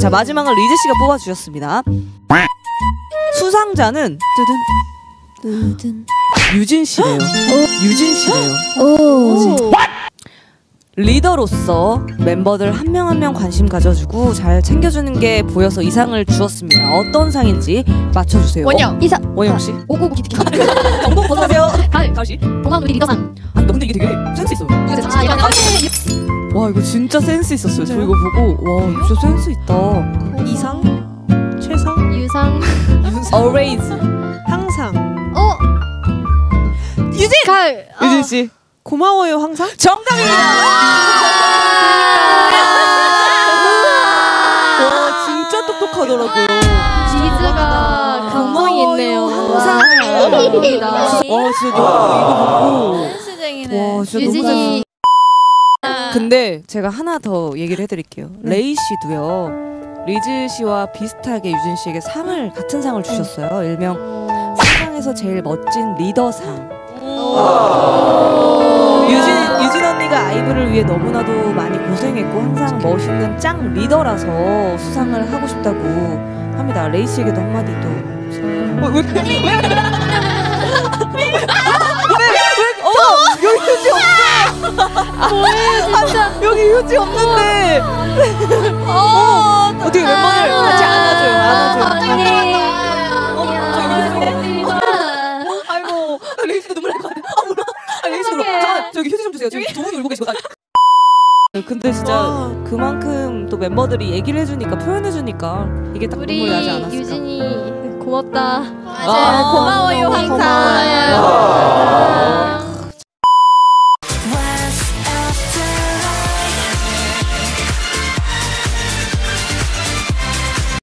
자, 마지막은 리즈 씨가 뽑아주셨습니다. 수상자는 유진 씨래요. 유진 씨래요. 리더로서 멤버들 한 명 한 명 관심 가져주고 잘 챙겨주는 게 보여서 이 상을 주었습니다. 어떤 상인지 맞춰주세요. 원영. 이사. 원영 씨. 오고기 티켓. 정답 어서오세요. 가을 씨. 동안 우리 리더상. 아니, 근데 이게 되게 센스 있어요. 와, 이거 진짜 센스 있었어요. 저 이거 보고 와, 진짜 센스 있다. 이상, 최상, 유상. Always. 항상. 유진. 가을. 유진 씨. 고마워요 항상. 정답입니다. 와, 진짜 똑똑하더라고요. 리즈가 감성이 있네요. 항상. 감사합니다. 와, 진짜 이거 보고. 센스쟁이네. 와, 진짜 너무 유진이. 근데 제가 하나 더 얘기를 해드릴게요. 레이 씨도요, 리즈 씨와 비슷하게 유진 씨에게 상을, 같은 상을 주셨어요. 일명 세상에서 제일 멋진 리더상. 유진 언니가 아이브를 위해 너무나도 많이 고생했고 항상 멋있는 짱 리더라서 수상을 하고 싶다고 합니다. 레이 씨에게도 한마디 또. 여기 휴지 없어. 뭐예요 진짜. 여기 휴지 없는데. 어떻게 멤버들 같이 안아줘요. 아이고, 레이 씨도 눈물 날 것 같아. 레이 씨 울어. 잠깐만, 저기 휴지 좀 주세요. 저기 두 분이 울고 계시거든요. 근데 진짜 그만큼 또 멤버들이 얘기를 해주니까, 표현해주니까 이게 딱 눈물이 나지 않았을까. 유진이 고맙다. 고마워요 항상. 고마워요.